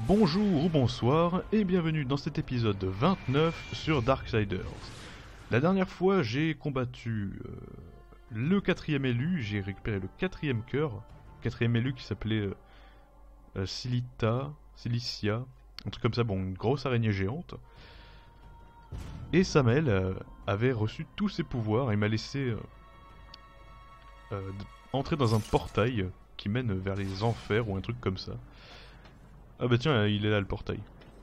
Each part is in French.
Bonjour ou bonsoir et bienvenue dans cet épisode 29 sur Darksiders. La dernière fois j'ai combattu le quatrième élu, j'ai récupéré le quatrième cœur, quatrième élu qui s'appelait Cilicia, un truc comme ça, bon, une grosse araignée géante. Et Samael avait reçu tous ses pouvoirs et m'a laissé entrer dans un portail qui mène vers les enfers ou un truc comme ça. Ah bah tiens, il est là le portail.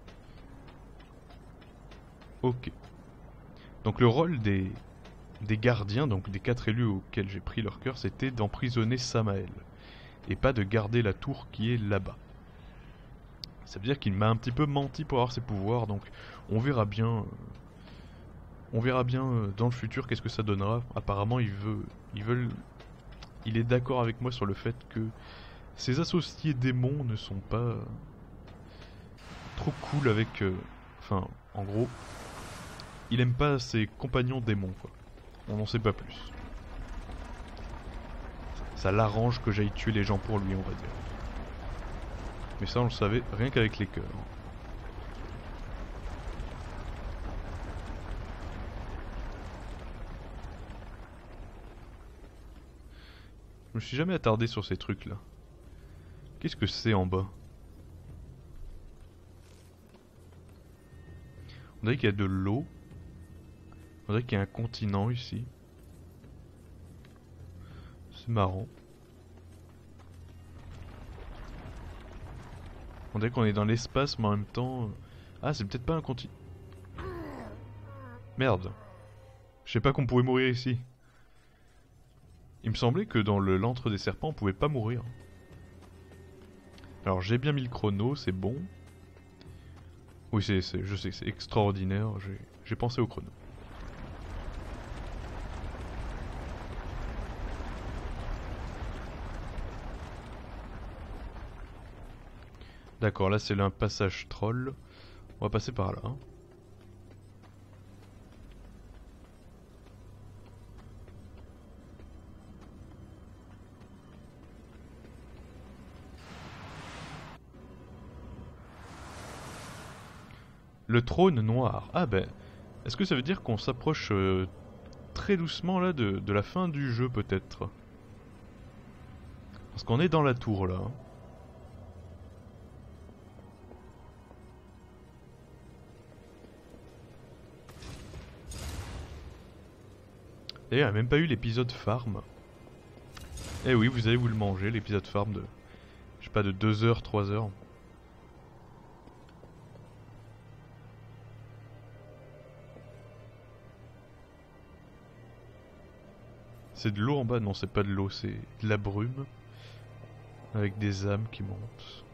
Ok. Donc le rôle des gardiens, donc des 4 élus auxquels j'ai pris leur cœur, c'était d'emprisonner Samael. Et pas de garder la tour qui est là-bas. Ça veut dire qu'il m'a un petit peu menti pour avoir ses pouvoirs, donc on verra bien... dans le futur qu'est-ce que ça donnera. Apparemment il est d'accord avec moi sur le fait que ses associés démons ne sont pas trop cool avec... Enfin, en gros, il aime pas ses compagnons démons, quoi. On n'en sait pas plus. Ça l'arrange que j'aille tuer les gens pour lui, on va dire. Mais ça on le savait rien qu'avec les cœurs. Je me suis jamais attardé sur ces trucs là. Qu'est-ce que c'est en bas? On dirait qu'il y a de l'eau. On dirait qu'il y a un continent ici. C'est marrant. On dirait qu'on est dans l'espace mais en même temps... Ah, c'est peut-être pas un continent. Merde. Je sais pas qu'on pouvait mourir ici. Il me semblait que dans l'antre des serpents on pouvait pas mourir. Alors j'ai bien mis le chrono, c'est bon. Oui, je sais que c'est extraordinaire, j'ai pensé au chrono. D'accord, là c'est un passage troll. On va passer par là. Le trône noir. Ah ben, est-ce que ça veut dire qu'on s'approche très doucement là de la fin du jeu peut-être? Parce qu'on est dans la tour là. D'ailleurs, il n'y a même pas eu l'épisode farm. Eh oui, vous allez vous le manger, l'épisode farm de... Je sais pas, de 2 heures, 3 heures. C'est de l'eau en bas? Non, c'est pas de l'eau, c'est de la brume. Avec des âmes qui montent.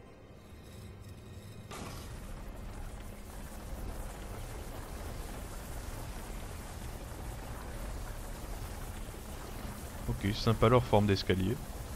Ok, sympa leur forme d'escalier.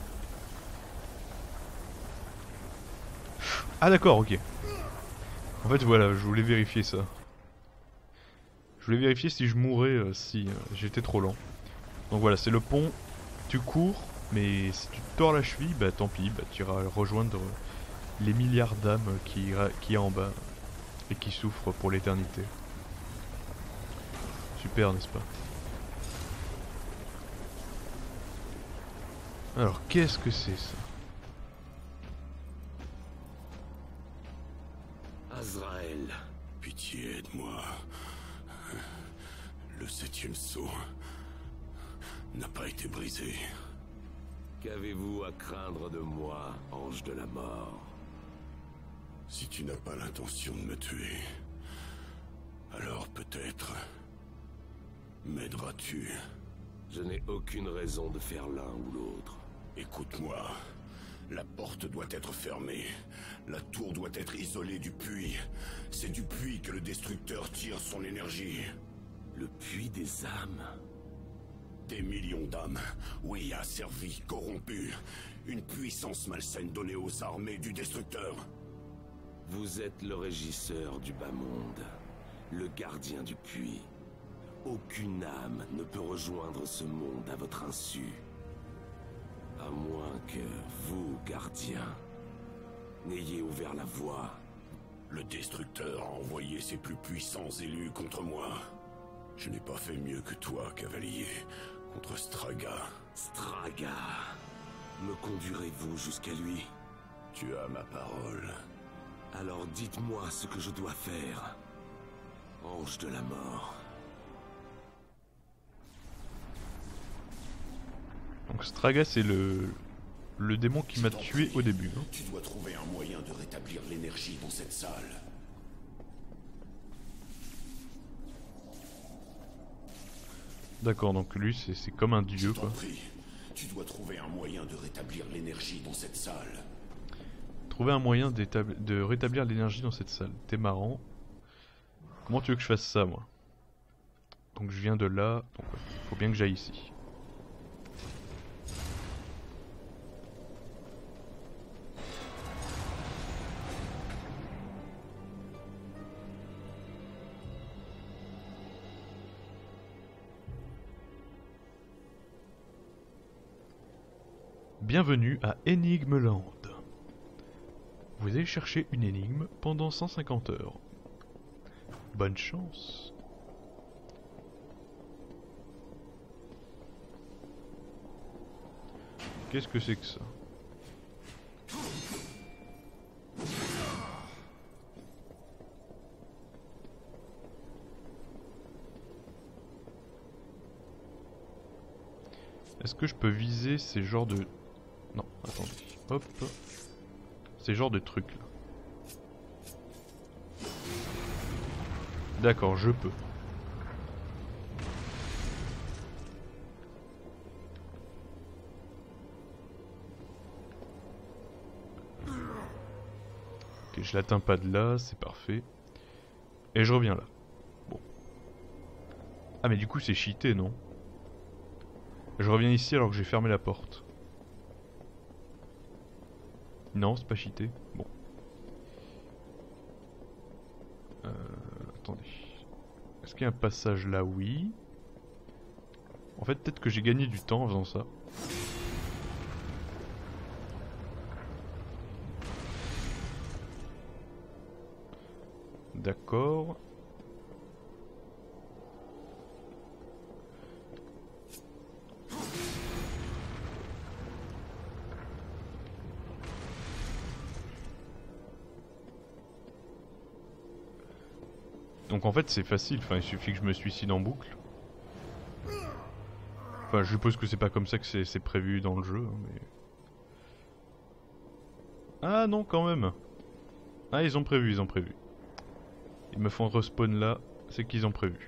Ah d'accord, ok. En fait voilà, je voulais vérifier ça. Je voulais vérifier si je mourais si j'étais trop lent. Donc voilà, c'est le pont. Tu cours, mais si tu te tords la cheville, bah tant pis, bah, tu iras rejoindre les milliards d'âmes qui y a en bas et qui souffrent pour l'éternité. Super, n'est-ce pas? Alors, qu'est-ce que c'est ça? Azrael, pitié de moi. Le 7e sceau n'a pas été brisé. Qu'avez-vous à craindre de moi, ange de la mort? Si tu n'as pas l'intention de me tuer, alors peut-être m'aideras-tu. Je n'ai aucune raison de faire l'un ou l'autre. Écoute-moi. La porte doit être fermée. La tour doit être isolée du puits. C'est du puits que le destructeur tire son énergie. Le puits des âmes? Des millions d'âmes, oui, asservies, corrompues. Une puissance malsaine donnée aux armées du destructeur. Vous êtes le régisseur du bas monde, le gardien du puits. Aucune âme ne peut rejoindre ce monde à votre insu. À moins que vous, gardien, n'ayez ouvert la voie Le Destructeur a envoyé ses plus puissants élus contre moi. Je n'ai pas fait mieux que toi, cavalier, contre Straga. Straga. Me conduirez-vous jusqu'à lui? Tu as ma parole. Alors dites-moi ce que je dois faire. Ange de la mort. Donc Straga c'est le démon qui m'a tué au début. Hein. Tu dois trouver un moyen de rétablir l'énergie dans cette salle. D'accord, donc lui c'est comme un dieu quoi. Prie. Tu dois trouver un moyen de rétablir l'énergie dans cette salle. Trouver un moyen de rétablir l'énergie dans cette salle. T'es marrant. Comment tu veux que je fasse ça moi? Donc je viens de là, donc ouais, faut bien que j'aille ici. Bienvenue à Énigmeland. Vous allez chercher une énigme pendant 150 heures. Bonne chance. Qu'est-ce que c'est que ça? Est-ce que je peux viser ces genres de... Non, attendez. Hop. Ces genres de trucs là. D'accord, je peux. Ok, je l'atteins pas de là, c'est parfait. Et je reviens là. Bon. Ah mais du coup c'est cheaté, non? Je reviens ici alors que j'ai fermé la porte. Non, c'est pas cheaté. Bon. Attendez. Est-ce qu'il y a un passage là? Oui. En fait, peut-être que j'ai gagné du temps en faisant ça. D'accord. Donc en fait c'est facile, enfin il suffit que je me suicide en boucle. Enfin je suppose que c'est pas comme ça que c'est prévu dans le jeu, hein, mais... Ah non quand même. Ah ils ont prévu, ils ont prévu. Ils me font respawn là, c'est qu'ils ont prévu.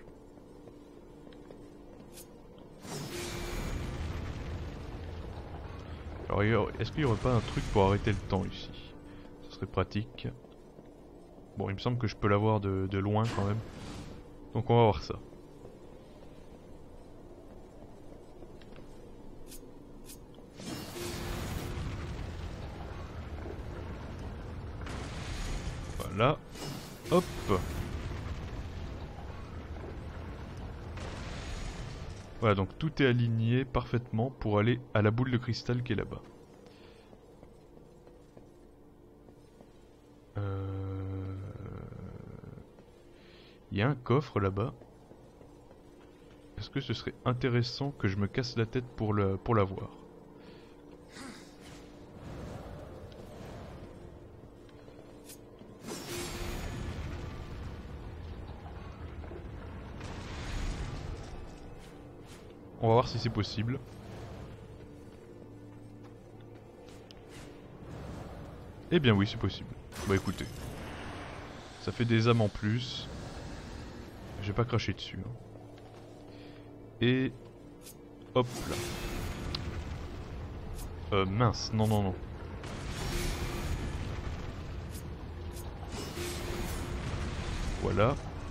Alors est-ce qu'il y aurait pas un truc pour arrêter le temps ici? Ça serait pratique. Bon, il me semble que je peux l'avoir de loin quand même. Donc on va voir ça. Voilà. Hop. Voilà, donc tout est aligné parfaitement pour aller à la boule de cristal qui est là-bas. Il y a un coffre là-bas. Est-ce que ce serait intéressant que je me casse la tête pour l'avoir? On va voir si c'est possible. Eh bien oui, c'est possible. Bah écoutez. Ça fait des âmes en plus. Je vais pas cracher dessus. Hein. Et... hop là. Mince, non non non. Voilà.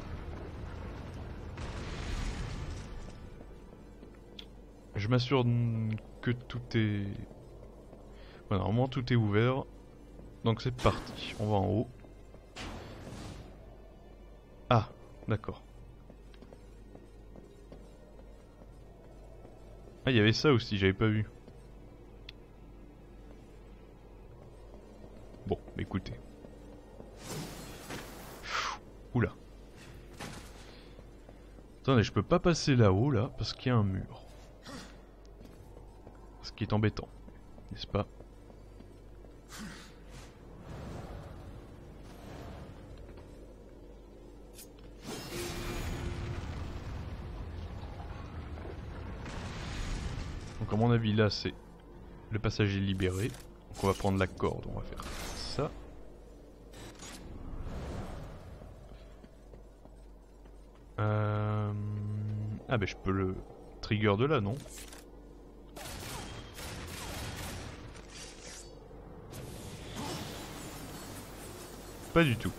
Je m'assure que tout est... Voilà, normalement tout est ouvert. Donc c'est parti, on va en haut. Ah, d'accord. Ah, il y avait ça aussi, j'avais pas vu. Bon, écoutez. Attendez, je peux pas passer là-haut là parce qu'il y a un mur. Ce qui est embêtant, n'est-ce pas? Donc à mon avis là c'est le passage est libéré. Donc on va prendre la corde, on va faire ça. Ah ben je peux le trigger de là, non? Pas du tout.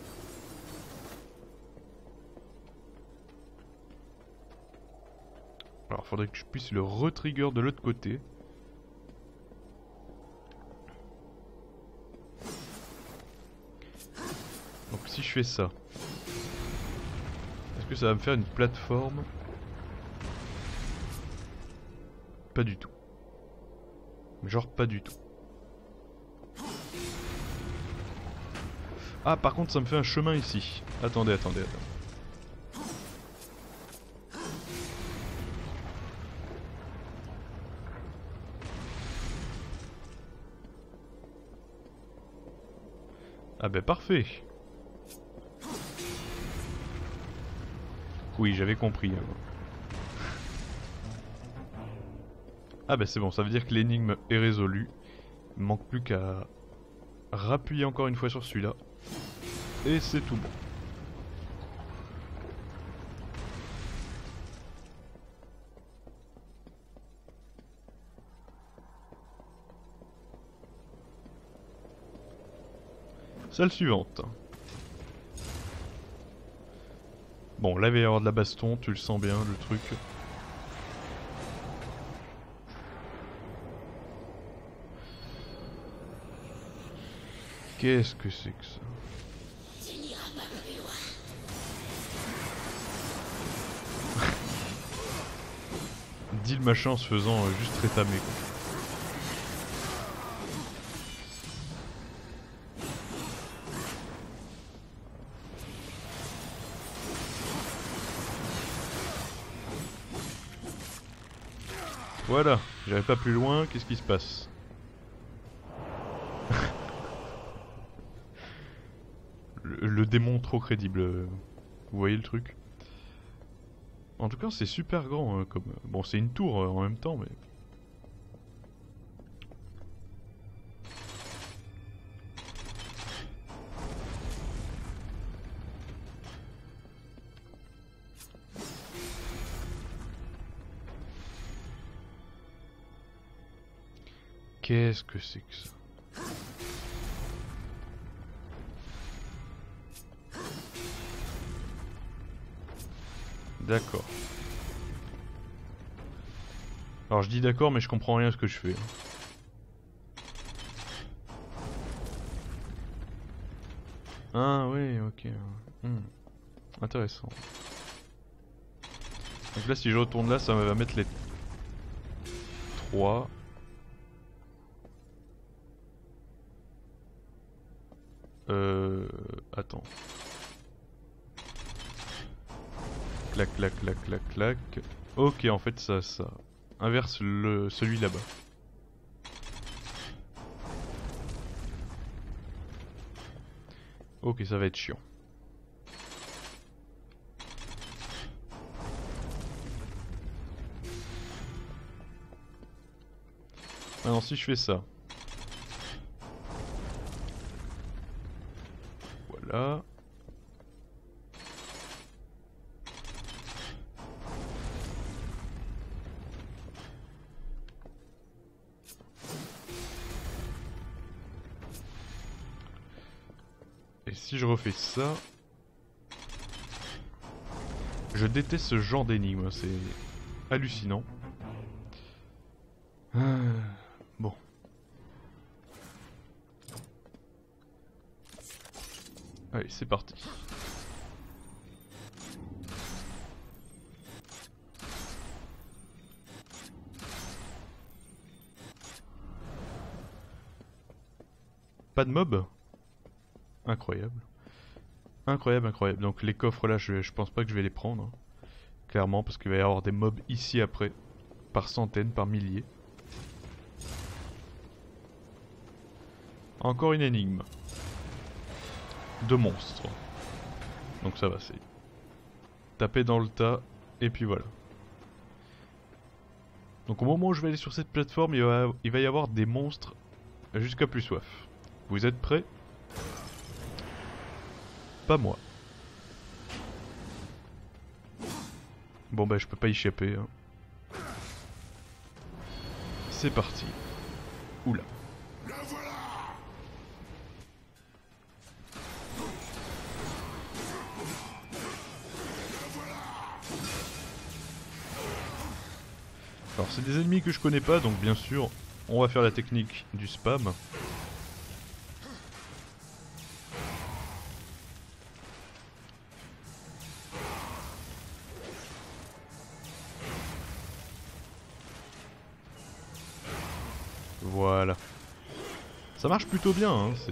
Alors faudrait que je puisse le retrigger de l'autre côté. Donc si je fais ça, est-ce que ça va me faire une plateforme? Pas du tout. Genre pas du tout. Ah par contre ça me fait un chemin ici. Attendez, attendez, attendez. Ah ben parfait. Oui j'avais compris. Ah bah c'est bon, ça veut dire que l'énigme est résolue. Il manque plus qu'à rappuyer encore une fois sur celui-là. Et c'est tout bon. Salle suivante. Bon, là il va y avoir de la baston, tu le sens bien le truc. Qu'est-ce que c'est que ça? Tu n'iras pas plus loin. Dit le machin en se faisant juste rétamer quoi. Voilà, j'irai pas plus loin, qu'est-ce qui se passe? le démon trop crédible, vous voyez le truc? En tout cas c'est super grand comme... Bon c'est une tour en même temps mais... Qu'est-ce que c'est que ça? D'accord. Alors je dis d'accord mais je comprends rien à ce que je fais. Ah oui ok. Intéressant. Donc là si je retourne là ça va mettre les 3. Attends. Clac clac clac clac clac. Ok en fait ça inverse celui là-bas. Ok ça va être chiant. Maintenant si je fais ça. Voilà. Et si je refais ça... Je déteste ce genre d'énigme, c'est hallucinant. Bon. Allez, c'est parti. Pas de mob? Incroyable. Incroyable, incroyable. Donc les coffres là, je pense pas que je vais les prendre. Clairement, parce qu'il va y avoir des mobs ici après. Par centaines, par milliers. Encore une énigme. 2 monstres. Donc ça va, c'est... taper dans le tas, et puis voilà. Donc au moment où je vais aller sur cette plateforme, il va y avoir des monstres jusqu'à plus soif. Vous êtes prêts? Pas moi. Bon bah je peux pas y échapper. Hein. C'est parti. Oula. Alors c'est des ennemis que je connais pas, donc bien sûr on va faire la technique du spam. Voilà. Ça marche plutôt bien, hein, c'est...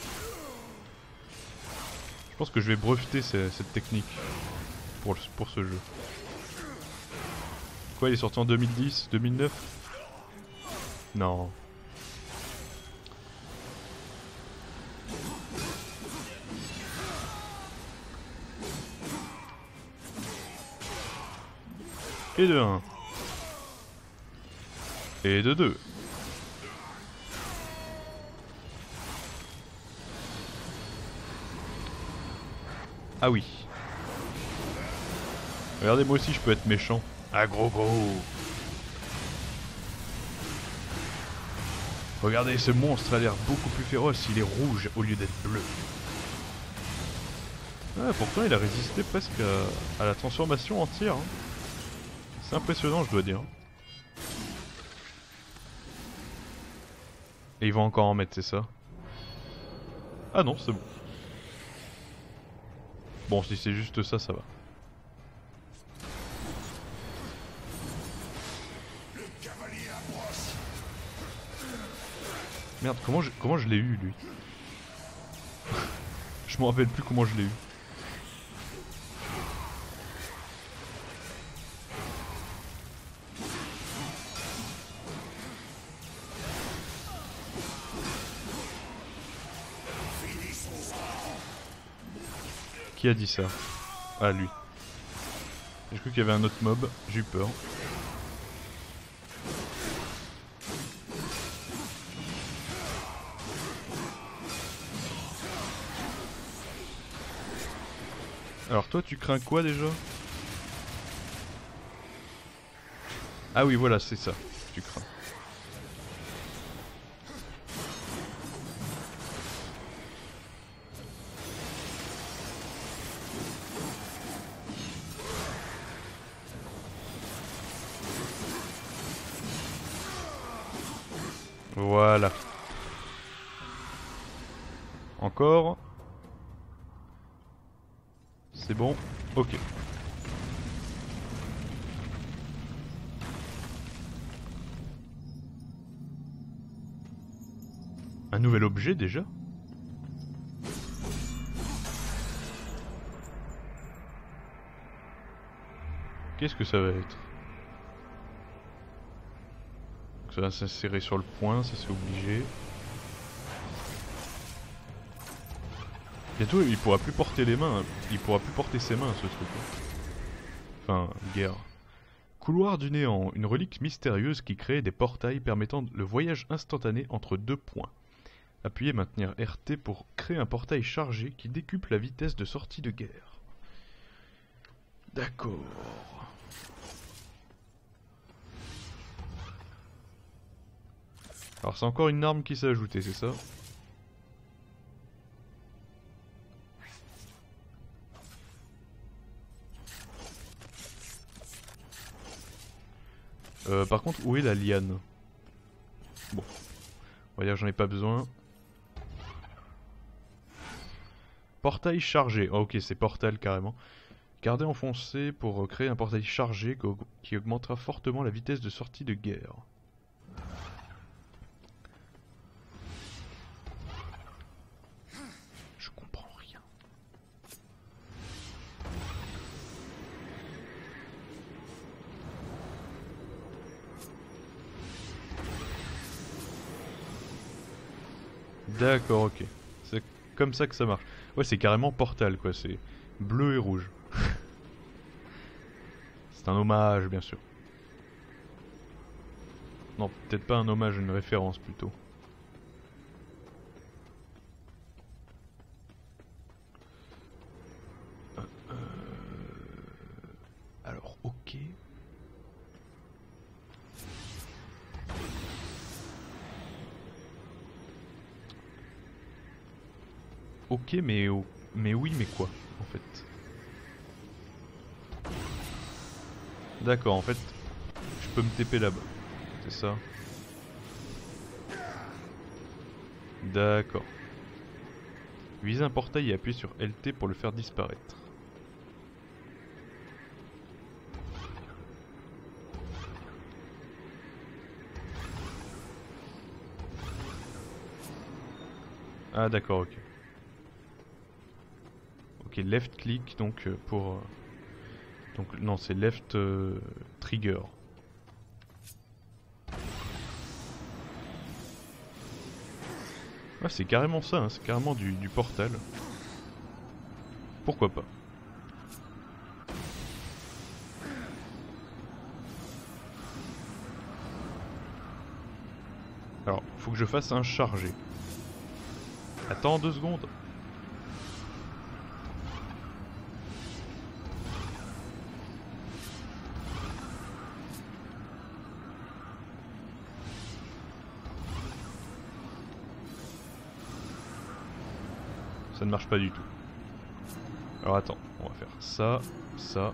Je pense que je vais breveter cette technique pour ce jeu. Quoi, il est sorti en 2010, 2009? Non. Et de 1. Et de 2. Ah oui. Regardez, moi aussi je peux être méchant. Ah gros. Regardez, ce monstre a l'air beaucoup plus féroce, il est rouge au lieu d'être bleu. Ah, pourtant il a résisté presque à la transformation entière. Hein. C'est impressionnant, je dois dire. Et ils vont encore en mettre, c'est ça? Ah non, c'est bon. Bon, si c'est juste ça, ça va. Merde, comment je l'ai eu, lui? Je me rappelle plus comment je l'ai eu. Qui a dit ça? Ah, lui. J'ai cru qu'il y avait un autre mob, j'ai eu peur. Alors toi tu crains quoi déjà? Ah oui voilà c'est ça, tu crains. Voilà. Encore. C'est bon. Ok. Un nouvel objet déjà? Qu'est-ce que ça va être? Ça va s'insérer sur le point, ça c'est obligé. Bientôt il pourra plus porter les mains, il pourra plus porter ses mains ce truc. Enfin, guerre. Couloir du néant, une relique mystérieuse qui crée des portails permettant le voyage instantané entre 2 points. Appuyez maintenir RT pour créer un portail chargé qui décuple la vitesse de sortie de guerre. D'accord. Alors c'est encore une arme qui s'est ajoutée, c'est ça? Par contre, où est la liane? Bon. On va dire que j'en ai pas besoin. Portail chargé. Oh, ok, c'est portal carrément. Gardez enfoncé pour créer un portail chargé qui augmentera fortement la vitesse de sortie de guerre. Je comprends rien. D'accord, ok. C'est comme ça que ça marche. Ouais, c'est carrément Portal, quoi. C'est bleu et rouge. C'est un hommage, bien sûr. Non, peut-être pas un hommage, une référence plutôt. Alors, ok. Ok, mais oui, mais quoi, en fait? D'accord, en fait, je peux me TP là-bas. C'est ça. D'accord. Vise un portail et appuie sur LT pour le faire disparaître. Ah d'accord, ok. Ok, left click donc pour... donc non, c'est left trigger. Ouais, c'est carrément ça, hein, c'est carrément du Portal. Pourquoi pas? Alors, faut que je fasse un chargé. Attends 2 secondes. Ça ne marche pas du tout. Alors attends, on va faire ça, ça.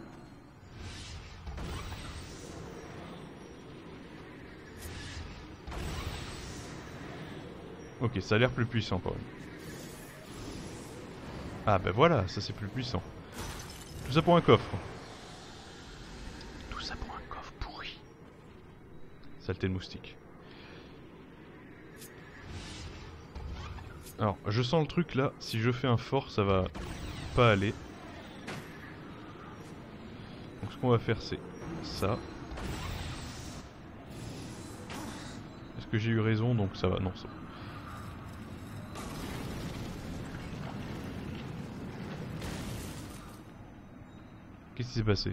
Ok, ça a l'air plus puissant quand même. Ah bah voilà, ça c'est plus puissant. Tout ça pour un coffre. Tout ça pour un coffre pourri. Saleté de moustique. Alors, je sens le truc là, si je fais un fort, ça va pas aller. Donc ce qu'on va faire c'est ça. Est-ce que j'ai eu raison? Donc ça va, non ça va. Qu'est-ce qui s'est passé?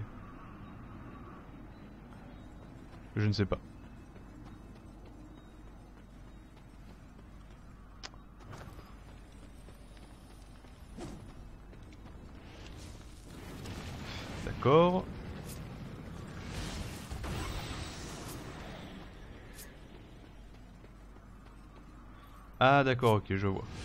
Je ne sais pas. D'accord. Ah d'accord, ok, je vois.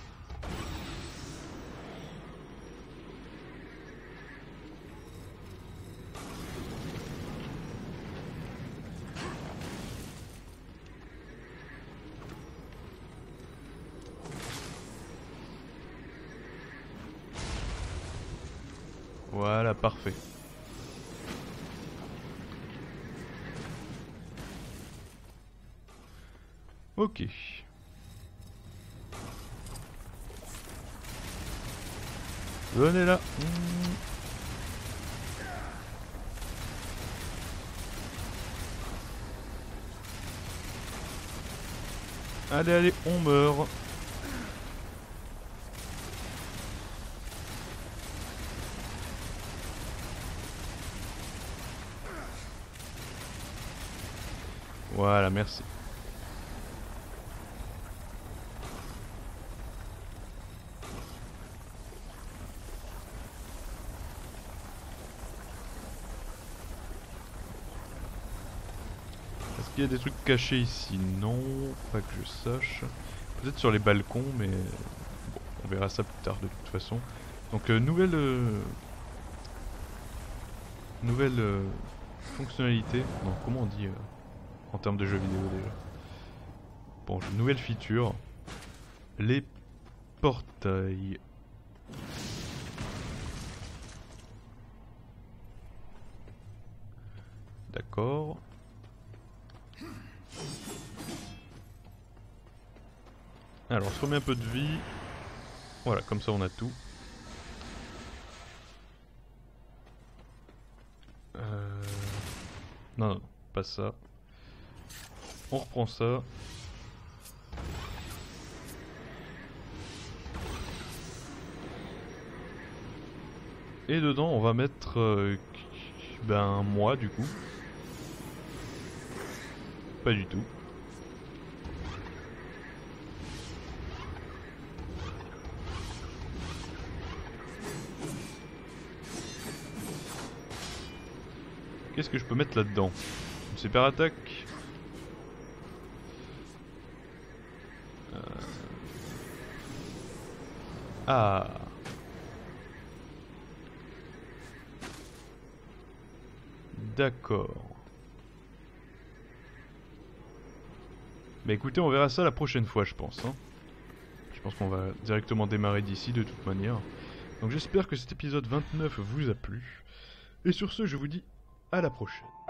Voilà, parfait. Ok. Venez là. Allez, allez, on meurt. Voilà, merci. Est-ce qu'il y a des trucs cachés ici? Non, pas que je sache. Peut-être sur les balcons, mais bon, on verra ça plus tard de toute façon. Donc nouvelle fonctionnalité. Non, comment on dit en termes de jeux vidéo déjà? Bon, nouvelle feature. Les portails. D'accord. Alors, on se remet un peu de vie. Voilà, comme ça on a tout. Non, non, pas ça. On reprend ça. Et dedans on va mettre ben moi du coup. Pas du tout. Qu'est-ce que je peux mettre là-dedans? Une super attaque. Ah. D'accord. Mais écoutez, on verra ça la prochaine fois, je pense. Hein. Je pense qu'on va directement démarrer d'ici de toute manière. Donc j'espère que cet épisode 29 vous a plu. Et sur ce, je vous dis à la prochaine.